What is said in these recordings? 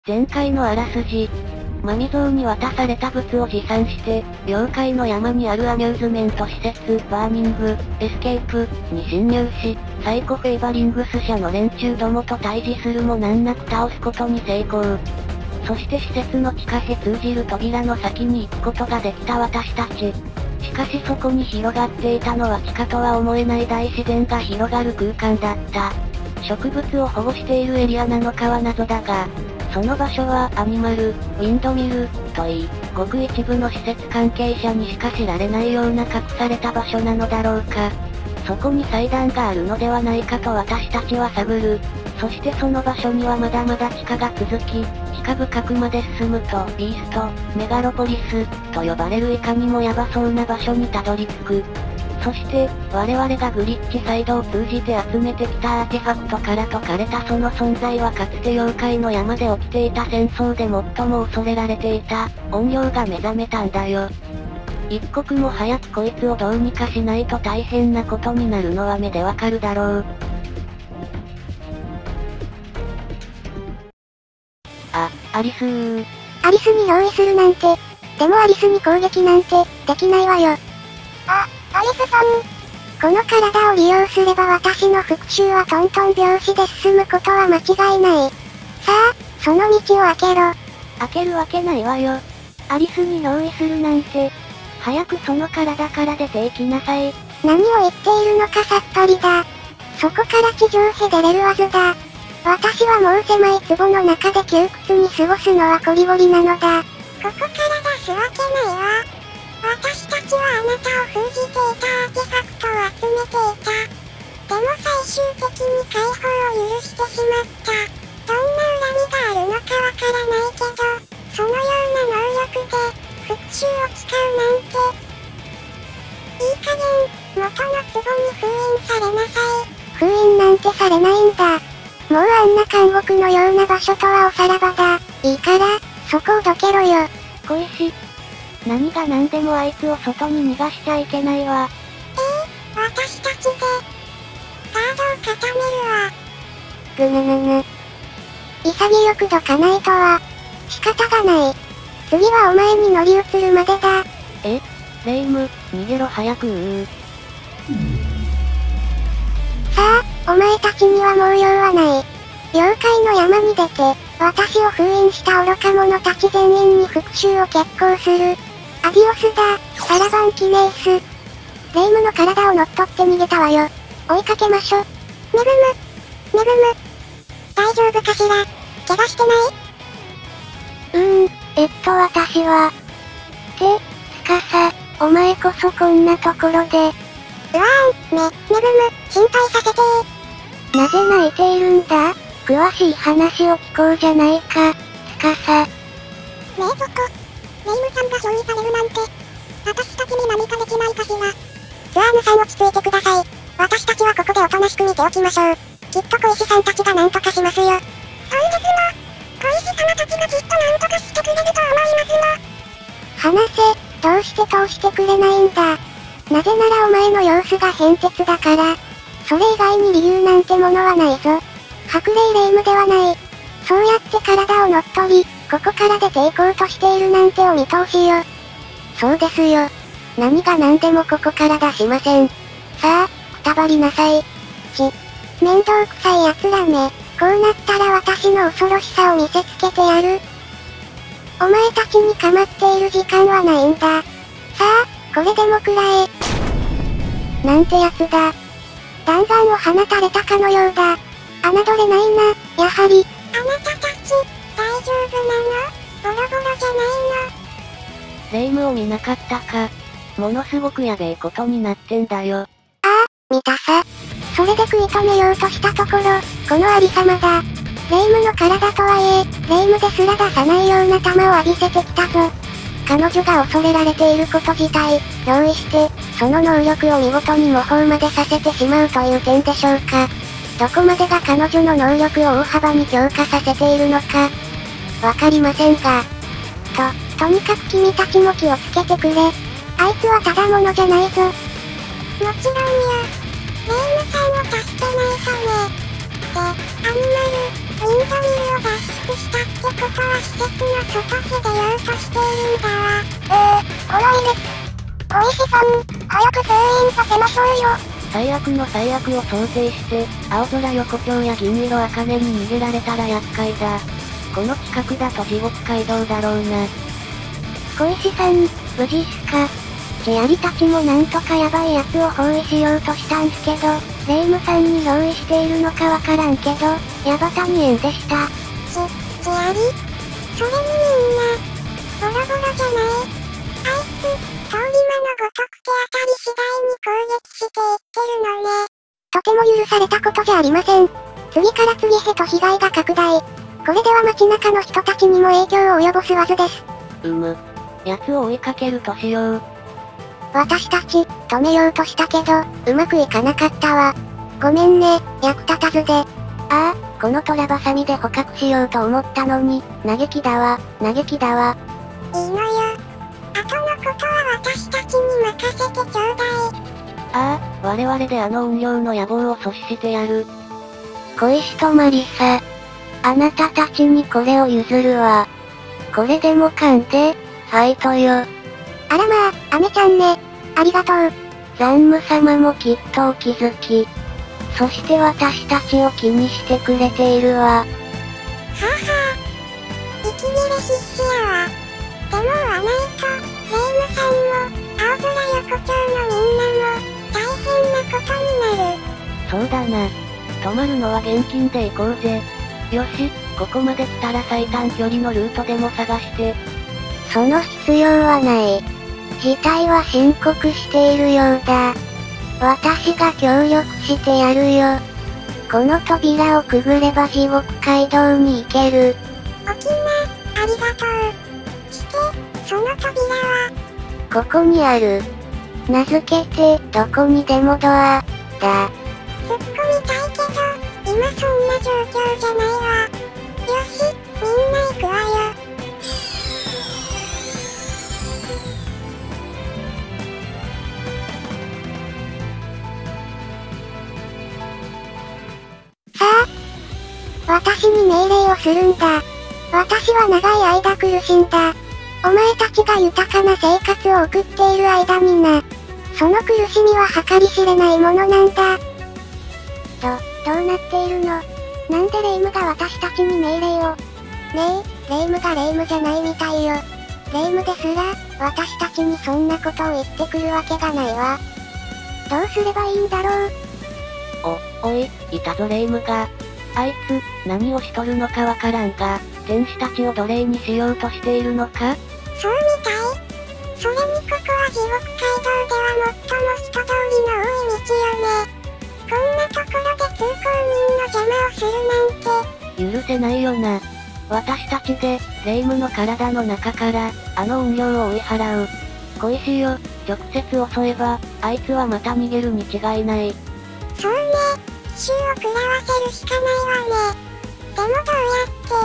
前回のあらすじ。マミゾウに渡された物を持参して、妖怪の山にあるアミューズメント施設、バーニング、エスケープ、に侵入し、サイコフェイバリングス社の連中どもと対峙するも難なく倒すことに成功。そして施設の地下へ通じる扉の先に行くことができた私たち。しかしそこに広がっていたのは地下とは思えない大自然が広がる空間だった。植物を保護しているエリアなのかは謎だが、その場所はアニマル、ウィンドミル、といい、ごく一部の施設関係者にしか知られないような隠された場所なのだろうか。そこに祭壇があるのではないかと私たちは探る。そしてその場所にはまだまだ地下が続き、地下深くまで進むと、ビースト、メガロポリス、と呼ばれるいかにもヤバそうな場所にたどり着く。そして、我々がグリッチサイドを通じて集めてきたアーティファクトから解かれたその存在はかつて妖怪の山で起きていた戦争で最も恐れられていた、怨霊が目覚めたんだよ。一刻も早くこいつをどうにかしないと大変なことになるのは目でわかるだろう。アリスー。 アリスに憑依するなんて。でもアリスに攻撃なんて、できないわよ。アリスさん。この体を利用すれば私の復讐はトントン拍子で進むことは間違いない。さあ、その道を開けろ。 開けるわけないわよ。アリスに憑依するなんて。早くその体から出ていきなさい。 何を言っているのかさっぱりだ。そこから地上へ出れるはずだ。私はもう狭い壺の中で窮屈に過ごすのはこりごりなのだ。ここから出すわけないわ。私たちはあなたを封じていたアーティファクトを集めていた。でも最終的に解放を許してしまった。どんな恨みがあるのかわからないけど、そのような能力で、復讐を使うなんて。いい加減、元の壺に封印されなさい。封印なんてされないんだ。もうあんな監獄のような場所とはおさらばだ。いいから、そこをどけろよ。 小石。何が何でもあいつを外に逃がしちゃいけないわ。 私たちで、ガードを固めるわ。ぐぬぬぬ。潔くどかないとは、仕方がない。次はお前に乗り移るまでだ。 レイム、逃げろ早くさあ、お前たちにはもう用はない。妖怪の山に出て、私を封印した愚か者たち全員に復讐を決行する。アディオスだ、サラバンキネース。レイムの体を乗っ取って逃げたわよ。追いかけましょ。めぐむ。大丈夫かしら？怪我してない？ 私は。 つかさ、お前こそこんなところで。めぐむ、心配させてー。なぜ泣いているんだ？詳しい話を聞こうじゃないか、つかさ。 レイムさんが憑依されるなんて、私たちに何かできないかしら。スワームさん落ち着いてください。私たちはここでおとなしく見ておきましょう。きっと小石さんたちが何とかしますよ。そうですの。小石様たちがきっと何とかしてくれると思いますの。 話せ、どうして通してくれないんだ。なぜならお前の様子が変哲だから。それ以外に理由なんてものはないぞ。白霊霊夢ではない。そうやって体を乗っ取り、ここから出て行こうとしているなんてお見通しよ。そうですよ。何が何でもここから出しません。さあ、くたばりなさい。面倒くさい奴らめ。こうなったら私の恐ろしさを見せつけてやる。お前たちに構っている時間はないんだ。さあ、これでも食らえ。なんてやつだ。弾丸を放たれたかのようだ。侮れないな、やはり。 あなたたち、大丈夫なの？ボロボロじゃないの？ レイムを見なかったか。ものすごくやべえことになってんだよ。 見たさ。それで食い止めようとしたところ、このありさまだ。レイムの体とはいえ、レイムですら出さないような球を浴びせてきたぞ。彼女が恐れられていること自体、用意して、その能力を見事に模倣までさせてしまうという点でしょうか。どこまでが彼女の能力を大幅に強化させているのか、わかりませんが。とにかく君たちも気をつけてくれ。あいつはただものじゃないぞ。もちろんよ。レイムさんを助けないとね。で、アニマル、ウィンドミルを出して。 出したってことは施設の外地で言うとしているんだわ。怖いです。小石さん、早く通院させましょうよ。 最悪の最悪を想定して、青空横丁や銀色茜に逃げられたら厄介だ。この近くだと地獄街道だろうな。 小石さん、無事っすか？チアリたちもなんとかヤバいやつを包囲しようとしたんすけど、霊夢さんに憑依しているのかわからんけど、ヤバタニエンでした。 チアリ？それにみんな、ボロボロじゃない？あいつ、通り魔のごとく手当たり次第に攻撃していってるのね。 とても許されたことじゃありません。次から次へと被害が拡大。これでは街中の人たちにも影響を及ぼすわずです。 奴を追いかけるとしよう。 私たち、止めようとしたけど、うまくいかなかったわ。ごめんね、役立たずで。この虎バサミで捕獲しようと思ったのに、嘆きだわ。 いいのよ。あとのことは私たちに任せてちょうだい。 我々であの怨霊の野望を阻止してやる。 小石とマリサ。あなたたちにこれを譲るわ。これでも噛んで、ファイトよ。あらまあ、アメちゃんね。ありがとう。ザンム様もきっとお気づき。そして私たちを気にしてくれているわ。 息切れ必死やわ。でもはないと、霊夢さんも、青空横丁のみんなも、大変なことになる。 そうだな。泊まるのは現金で行こうぜ。よし、ここまで来たら最短距離のルートでも探して。 その必要はない。事態は深刻しているようだ。私が協力してやるよ。この扉をくぐれば地獄街道に行ける。 おきな、ありがとう。して、その扉は？ ここにある。名付けて、どこにでもドア、だ。 突っ込みたいけど、今そんな状況じゃないわ。よし、みんな行くわよ。さあ、 私に命令をするんだ。私は長い間苦しんだ。お前たちが豊かな生活を送っている間にな。その苦しみは計り知れないものなんだ。どうなっているの？なんで霊夢が私たちに命令を？ねえ、霊夢が霊夢じゃないみたいよ。霊夢ですら、私たちにそんなことを言ってくるわけがないわ。どうすればいいんだろう？ おい、いたぞ霊夢が。あいつ、何をしとるのかわからんが、天使たちを奴隷にしようとしているのか？ そうみたい。それにここは地獄街道では最も人通りの多い道よね。こんなところで通行人の邪魔をするなんて。 許せないよな。私たちで、霊夢の体の中から、あの怨霊を追い払う。小石よ、直接襲えば、あいつはまた逃げるに違いない。 そうね、奇襲を食らわせるしかないわね。でもどうやって、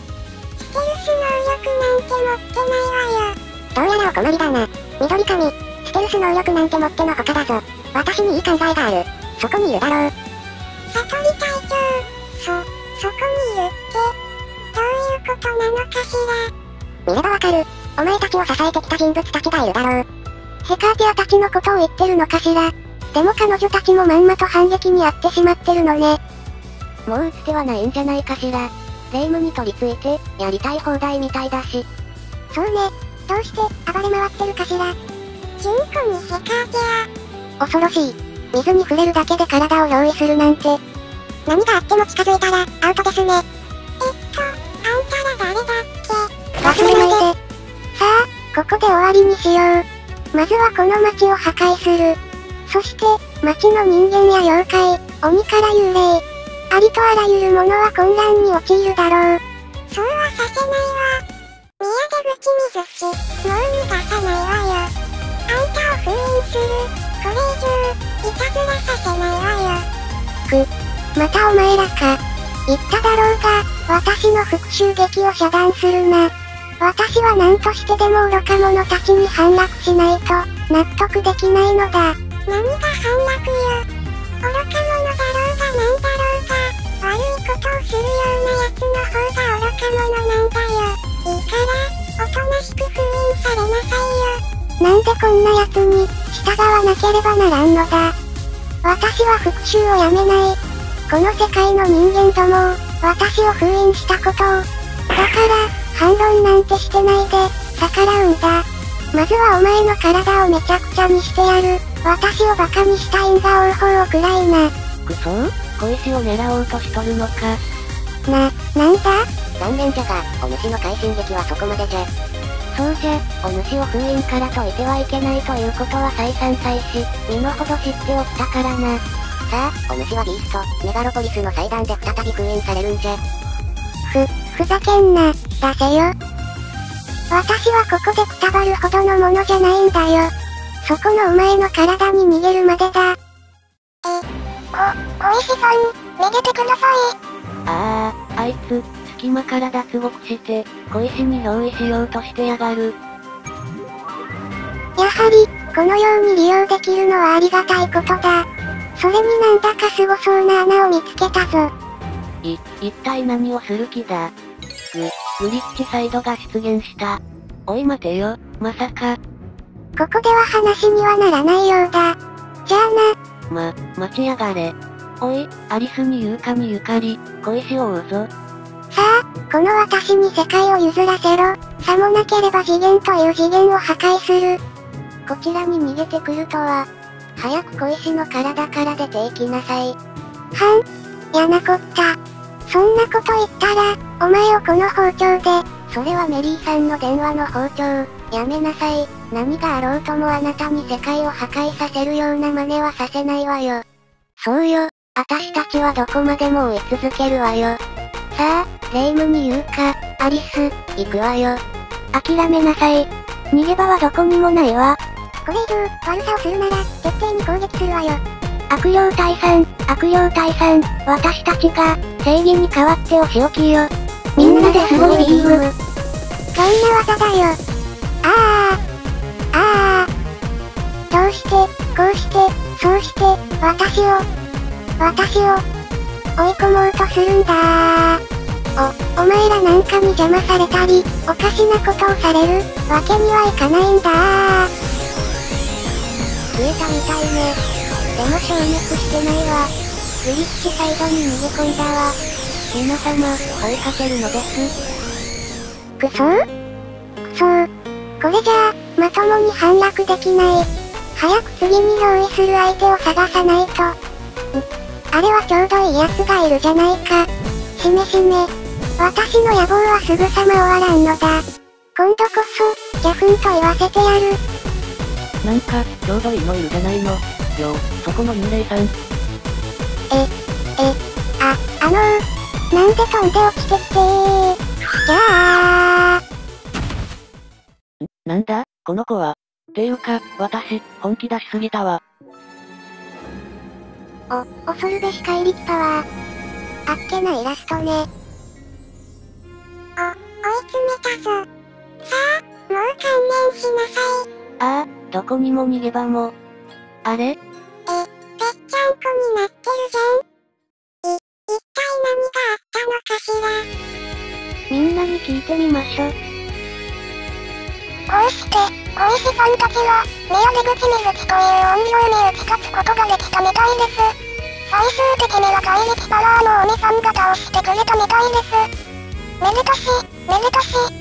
ステルス能力なんて持ってないわよ。 どうやらお困りだな。緑髪、ステルス能力なんて持ってのほかだぞ。私にいい考えがある。そこにいるだろう。 悟り隊長、そこにいるって、どういうことなのかしら。 見ればわかる。お前たちを支えてきた人物たちがいるだろう。ヘカーティアたちのことを言ってるのかしら。でも彼女たちもまんまと反撃にあってしまってるのね。もう打つ手はないんじゃないかしら。霊夢に取り付いて、やりたい放題みたいだし。そうね。どうして、暴れ回ってるかしら。 純子にヘカーティア。恐ろしい。水に触れるだけで体を憑依するなんて。 何があっても近づいたら、アウトですね。あんたら誰だっけ？ 忘れないで。さあ、ここで終わりにしよう。まずはこの街を破壊する。そして、街の人間や妖怪、鬼から幽霊。ありとあらゆるものは混乱に陥るだろう。 そうはさせないわ。宮出口水し、もう逃がさないわよ。あんたを封印する。これ以上、いたずらさせないわよ。 またお前らか。言っただろうが、私の復讐劇を遮断するな。私は何としてでも愚か者たちに反落しないと、納得できないのだ。 何が反落よ。愚か者だろうがなんだろうが、悪いことをするような奴の方が愚か者なんでこんな奴に、従わなければならんのだ。私は復讐をやめない。この世界の人間どもを、私を封印したことを。だから、反論なんてしてないで、逆らうんだ。まずはお前の体をめちゃくちゃにしてやる。私をバカにした因果応報をくらいな。 くそー、小石を狙おうとしとるのか。 なんだ？ 残念じゃが、お主の快進撃はそこまでじゃ。 そうじゃ、お主を封印から解いてはいけないということは再三再四、身の程知っておったからな。 さあ、お主はビースト、メガロポリスの祭壇で再び封印されるんじゃ。 ふざけんな、出せよ。私はここでくたばるほどのものじゃないんだよ。そこのお前の体に逃げるまでだ。 小石さん、めげてください。 あいつ、隙間から脱獄して、小石に憑依しようとしてやがる。 やはり、このように利用できるのはありがたいことだ。それになんだかすごそうな穴を見つけたぞ。 一体何をする気だ？グリッチサイドが出現した。おい待てよ、まさか。 ここでは話にはならないようだ。じゃあな。待ちやがれ。おい、アリスに勇敢にゆかり、小石を追うぞ。 さあ、この私に世界を譲らせろ。さもなければ次元という次元を破壊する。こちらに逃げてくるとは。早く小石の体から出ていきなさい。やなこった。そんなこと言ったら、お前をこの包丁で、それはメリーさんの電話の包丁。やめなさい。何があろうともあなたに世界を破壊させるような真似はさせないわよ。そうよ。私たちはどこまでも追い続けるわよ。さあ、霊夢に言うか、アリス、行くわよ。諦めなさい。逃げ場はどこにもないわ。 これ以上、悪さをするなら、徹底に攻撃するわよ。 悪霊退散、私たちが、正義に代わってお仕置きよ。みんなですごいビーム。どんな技だよ。どうして、こうして、そうして、私を、追い込もうとするんだ。お前らなんかに邪魔されたり、おかしなことをされる、わけにはいかないんだ。増えたみたいね。でも消滅してないわ。グリッチサイドに逃げ込んだわ。 皆様、追いかけるのです。 くそこれじゃあ、まともに反落できない。早く次に憑依する相手を探さないと。あれはちょうどいい奴がいるじゃないか。しめ。私の野望はすぐさま終わらんのだ。今度こそ、ギャフンと言わせてやる。 なんか、ちょうどいいのいるじゃないの。そこの幽霊さん。 なんで飛んで落ちてきてじゃあなんだ、この子は。ていうか、私、本気出しすぎたわ。 恐るべし怪力パワー。あっけないイラストね。 追い詰めたぞ。さあ、もう観念しなさい。 どこにも逃げ場も。あれ？ ぺっちゃんこになってるじゃん。一体何があったのかしら。 みんなに聞いてみましょう。 こうして、小石さんたちは、宮出口身口という怨霊に打ち勝つことができたみたいです。最終的には怪力パワーの鬼さんが倒してくれたみたいです。めでたし。